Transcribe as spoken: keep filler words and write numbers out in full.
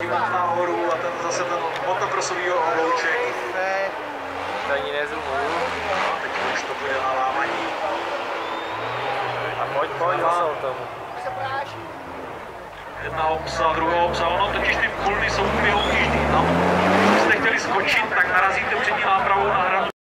nahoru a ten zase ten motokrosový oblouček. To ani nezumuju. No, teď už to bude na lámaní. A pojď, pojď, zasal tomu. Jedna obsa, druhá obsa, ono totiž ty